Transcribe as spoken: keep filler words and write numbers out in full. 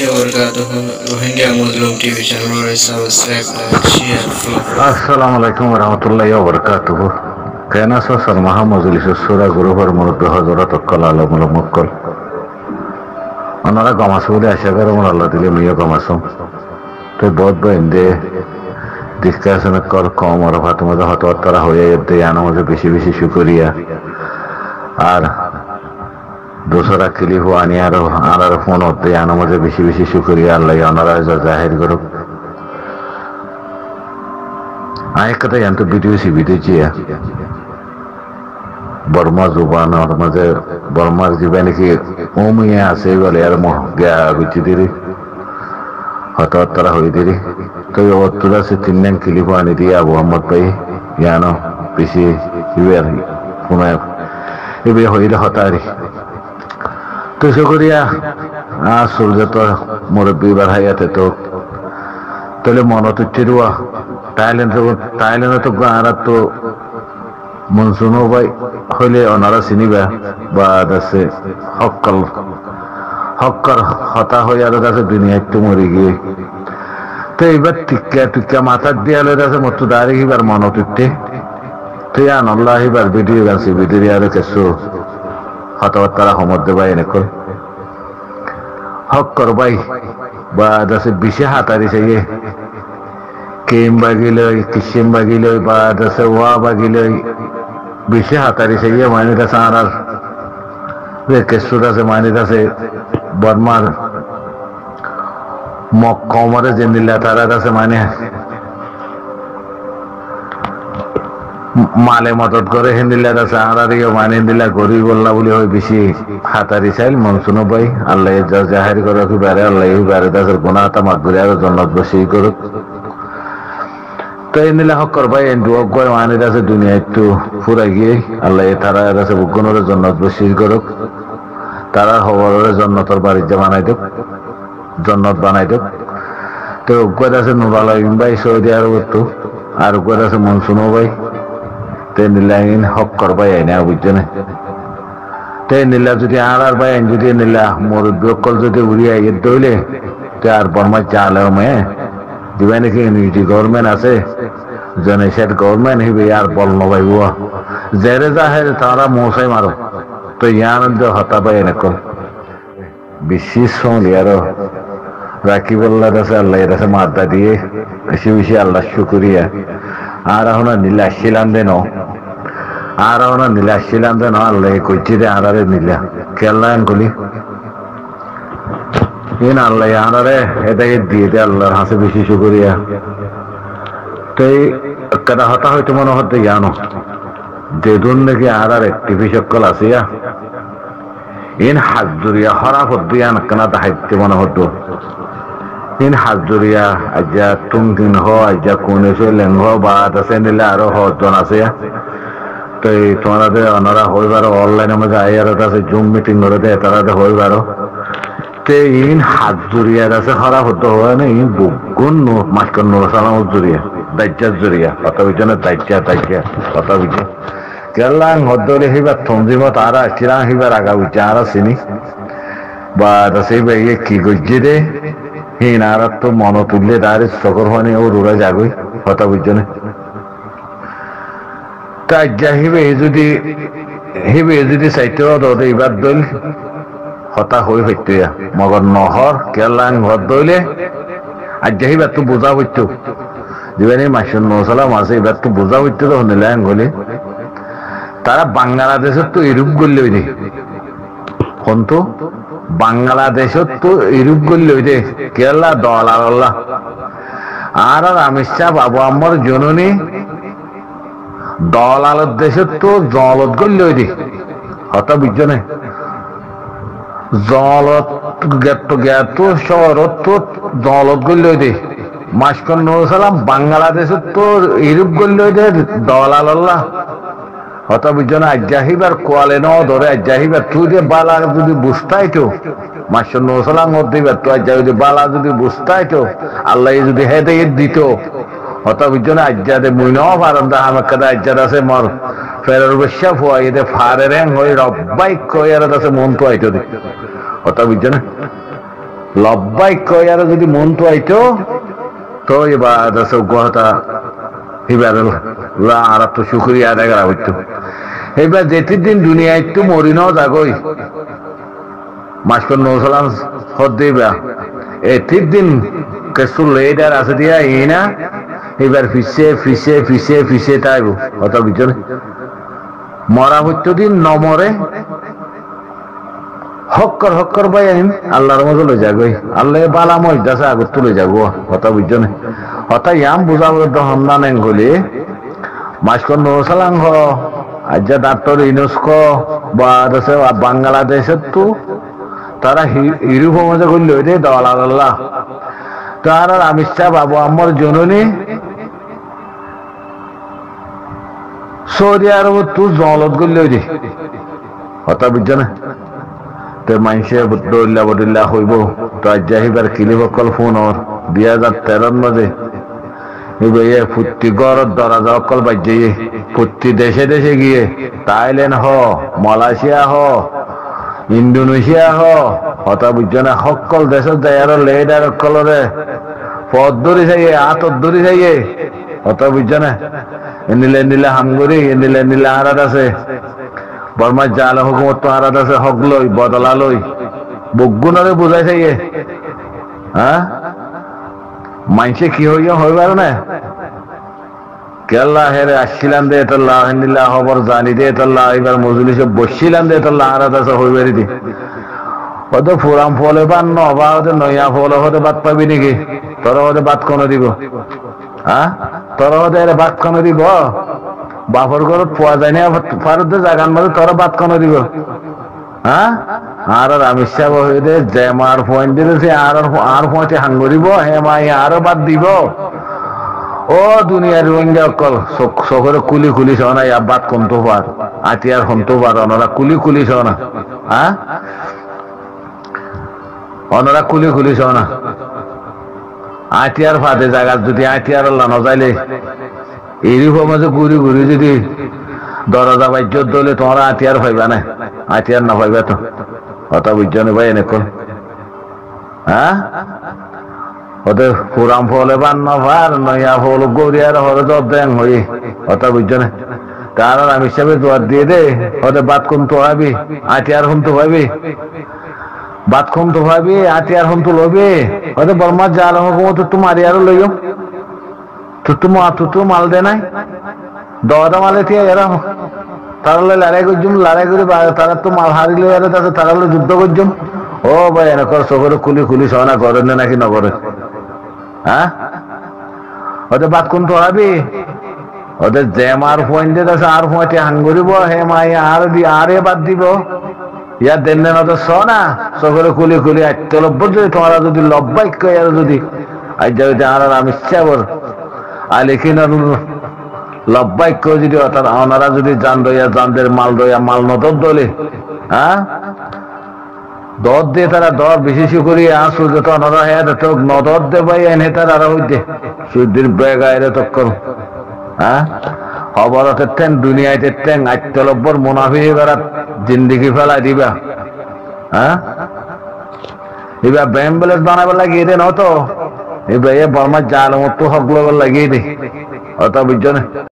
warahmatullahi wabarakatuh. Rohingya Muslim T V channel subscribe, like, share, follow. Assalamualaikum warahmatullahi wabarakatuh. Kena sosal maha majlis sura guru par murabbi hazarat akkal alamul mukkal. Anara gamasule asha karo mon Allah dile miyo gamasum. To bahut bende discussion kar kom aur fatma da hatot tara hoye yedde yana mujhe beshi beshi shukriya. Ar दूसरा clip आनी आ रहा phone होते हैं आना मुझे बेशी बेशी शुक्रिया अल्लाह यानारा जाहिर करो आए कते यान तो वीडियो सी वीडियो चिया बर्मा जुबान और मुझे बर्मा जीवन की उम्मीद है से वाले यार मोह गया बिची तेरी हता तरह हुई तेरी तो ये वो तुला से तीन दिन क्लिप आनी थी अब मोहम्मद भाई यानो बेशी ये फोन है ये भी हुई रहा तारी तो शुक्रिया आज सूर्य तो मुरब्बी बढ़ाया थे तो तले मनो तो चिरुआ टाइलेंट तो टाइलेंट तो गाना तो मुंसुनो भाई होले अनारा सिनीबा बाद से हक्कल हक्कर हता हो यार दासे दुनिया तो मरी गई तो ये बात टिक्का टिक्का माता दिया ले दासे मुत्तुदारी ही बार मनो तुट्टे तो यार अल्लाह ही बार वीडियो गान सी वीडियो यार कैसो हतवत्तरा हमद्दे भाई निकल हक कर भाई बाद से बिशे हातारी चाहिए केम बागिलो किशिम बागिलो बाद से वा बागिलो बिशे हातारी चाहिए मानी का सारा वे केसुरा से मानी का से बर्मार मक्कमरे जिंदिला तारा से माने माले मदद करे हिंदिला दा सारा रियो माने हिंदिला गोरी बोलना बोली होय बेशी हातारी चाइल मनसुनो भाई अल्लाह ये जाहिर करो कि बारे अल्लाह ये बारे दा सर गुनाह ता मगफिरा और जन्नत बशी करो तो हिंदिला हक कर भाई दुआ को माने दा से दुनिया तो पूरा गई अल्लाह ये तारा दा से गुनाह और जन्नत बशी करो तारा हवार और जन्नत और बारी जमानाई दो जन्नत बनाई दो तो को दा से नुराला भाई सऊदी अरब तो और को दा से मनसुनो भाई ते नीलाइन हक कर भाई है ना बुझने ते नीला जुदी आरार भाई जुदी नीला मोर ब्लॉकल जुदी उड़िया ये दोले ते आर बर्मा चाले में दिवाने के यूनिटी गवर्नमेंट आसे जनरेशन गवर्नमेंट ही भी यार बोलना भाई हुआ ज़ेरे ज़ाहिर तारा मौसम मारो तो यार जो हता भाई ने को विशेष सों लिया रो राकी बोलना दसे अल्लाह दसे मारता दिए ऐसी विषय अल्लाह शुक्रिया आ रहा हूँ ना नीला शिलांदे नो आ रहा हूँ ना नीला शिलांदे नो अल्लाह कोई चीज़ आ रहा है नीला केरला अंकुली ये ना अल्लाह आ रहा है ऐसा ये दिए थे अल्लाह हाँ से विशेष शुक्रिया तो ये कदा होता है तुम्हारा होते यानो जेदुन ने क्या आ रहा है टीवी शक्ल आसिया इन हज़ुरिया हरा होती है ना कना ताहित्य मना होतो इन हज़ुरिया अज्जा तुंगिन हो अज्जा कोने से लेंगो बात ऐसे नीला आरो हो तो ना से तो ये तुम्हारा दे अनारा होई बारो ऑनलाइन में जाए यार तो से जूम मीटिंग करे थे तारा दे होई बारो तो इन हज़ुरिया ऐसे हरा होतो हुआ ना इन बुगुन नो मास्कर नो साला हज़ुरिया दज्जा हज़ुरिया पता भी जाने दज्जा दज्जा पता भी जाने केरला होतो ले ही बात थोंजी मत आ रहा किरां ही बार आगा विचारा सिनी बात ऐसे भाई ये की गुज्जे दे ही नारद तो मनो तुल्ले दारे सकर होने और उड़ा जागोई होता बुझने ताज्जा ही वे जुदी ही वे जुदी साइटो दो दे इबाद दोल होता होई होते या मगर नहर केरलांग होत दोले आज्जा ही बात तो बुझा होतो जीवने माशुन नौसला मासे इबाद तो बुझा होतो तो होने लायंग होले तारा बांग्लादेश तो इरुप गुल्ले हुई कौन तो बांग्लादेश तो इरुप गुल्ले हुई केरला डॉलर अल्लाह आर आर अमित बाबू अम्मर जननी डॉलर देश तो जलत गुल्ले हुई हता बुझने जलत गेट तो गेट तो शहर तो जलत गुल्ले हुई मास्कन नौसलाम बांग्लादेश तो इरुप गुल्ले हुई डॉलर अल्लाह हता बुझने अजाहिबार कोआले न धरे अजाहिबार तू जे बाला যদি বুঝতাই তো মাশাআল্লাহ নওসালাম দিবা তো আজা যদি বালা যদি বুঝতাই তো আল্লাহ যদি হেদায়েত দিত হতা বুঝনে আজাদে মুইনো ফারন্দা আমাকদা আজাদ আছে মর ফেরর বশা ফুয়াইদে ফারেরেন হই রব্বাই কয়ার আছে মন তো আইতো হতা বুঝনে লব্বাইক কই আর যদি মন তো আইতো তো এবার কথা এবার আর তো শুক্রিয়া আদায় করা হইতো এবার যেটি দিন দুনিয়া একটু মরি নাও যাগই মাসকর নৌসালাম হদ দিবা এটির দিন কেসুর লেডার আছে দিয়া এই না এবার ফিসে ফিসে ফিসে ফিসে তাইব অত বিচনে মরা হইতো দিন নমরে হক্কর হক্কর ভাই আইন আল্লাহর মতো লই যাগই আল্লাহ বালা মজদাসে আগত তুলে যাব কথা বুঝছনে হতা ইয়াম বুঝাবো দহন্না নেন গলি মাসকর নৌসালাম হ আজ্জা ডাক্তার ইউনেস্কো বা দেশে বাংলাদেশের তো তারা হিরু মজা করলো রে দলাল্লাহ তার আর আমির শাহ বাবু আমার জননী সৌদি আরব তু জলত করলো রে হতা বুঝছো না তো মানুষে বদুল্লাহ বদুল্লাহ হইব তো আজ্জা হিবার কিলিবকল ফোন ওর দুই হাজার তেরোর মাঝে এবার প্রতি গড় দরাজা অকল বাজ্যে প্রতি দেশে দেশে গিয়ে থাইল্যান্ড হ মালয়েশিয়া হ ইন্দোনেশিয়া হ হতা বুঝছো না সকল দেশের যাইয়ার লেডার অকলরে পথ ধরে যাইয়ে হাতত ধরে যাইয়ে হতা বুঝছো না এনিলে এনিলে হামগরি এনিলে এনিলে আরাত আছে বর্মার জাল হুকুমত তো আরাত আছে হক লই বদলা লই বগুণরে বুঝাই যাইয়ে হ্যাঁ মাইসে কি হইয়া হইবার না কেল্লা হেরে আসছিলাম দে এটাল্লাহ হেনিল্লাহ খবর জানি দে এটাল্লাহ এবার মজলিসে বসছিলাম দে এটাল্লাহ আরাত আছে হইবারি দি হয়তো ফুরাম ফলে বা নবা হতে নয়া ফলে হতে বাদ পাবি নাকি তোরা হতে বাদ কোনো দিব হ্যাঁ তোরা হতে এর বাদ কোনো দিব বাপর ঘর পোয়া যায় না ফারুদ জাগান মাঝে তোরা বাদ কোনো দিব হ্যাঁ আর আমির সাহেব হইতে জ্যামার পয়েন্ট দিতেছে আর আর পয়েন্টে হাঙ্গরিব হে মাই আরো বাদ দিব ও দুনিয়ার রোহিঙ্গা অকল চোখরে কুলি কুলি শোনা ইয়া বাদ কমতো পার আতিয়ার কমতো পার ওনারা কুলি কুলি শোনা হ্যাঁ ওনারা কুলি কুলি শোনা আতিয়ার ফাঁদে জায়গা যদি আতিয়ার লানো যাইলে এইরকম মাঝে ঘুরি ঘুরি যদি দরজা বাইজত দলে তোমরা আতিয়ার পাইবা না আতিয়ার না পাইবা তো কথা বুঝছো না ভাই এনেকল হ্যাঁ ওদের পুরাম ফলে বান নভার নয়া ফল গড়িয়ার হরে জব দেন হই কথা বুঝছো না তার আমি হিসাবে জোয়ার দিয়ে দে ওদের বাদ কোন তো হবি আতিয়ার হন তো ভাবি বাদ কম তো ভাবি আতিয়ার হন তো লবি ওদের বর্মার জাল হুকুমত তো মারি আরো লইও তো তুমি তো তো মাল দে নাই দওয়াদা মালে থিয়া এরা তারা লড়াই করছুম লড়াই করে তারা তো মাল হারিলে এরা তাদের তারা যুদ্ধ করছুম ও ভাই এনকর চোখরে খুলি খুলি সহনা করেন না নাকি নকরে হ্যাঁ ওদের বাদ কোন তো ভাবি ওদের জ্যাম আর পয়েন্টে আছে আর পয়েন্টে হাঙ্গরিব হে মাই আর দি আরে বাদ দিব ইয়া দেন না ওদের সহনা চোখরে খুলি খুলি আটতে লব্য যদি তোমরা যদি লব্বাইক আর যদি আজ যদি আর আমি চাবর আলিখিন লব্বাইক যদি ওনারা যদি জান দইয়া জানদের মাল দইয়া মাল নদর দলে হ্যাঁ দর দিয়ে তারা দর বিশেষ করি আসু যত ওনারা হ্যাঁ তো নদর দে ভাই এনে তারা আর হইতে সুদিন ব্যাগ আইরে তক্কর হ্যাঁ খবরতে টেন দুনিয়াতে টেন আত্মলব্বর মুনাফি এবার জিন্দিগি ফেলাই দিবা হ্যাঁ এবার ব্যায়াম ব্যালেন্স বানাবার লাগিয়ে দেন হতো এবার বর্মার জাল মতো হক লগর লাগিয়ে দে অত বুঝছো না।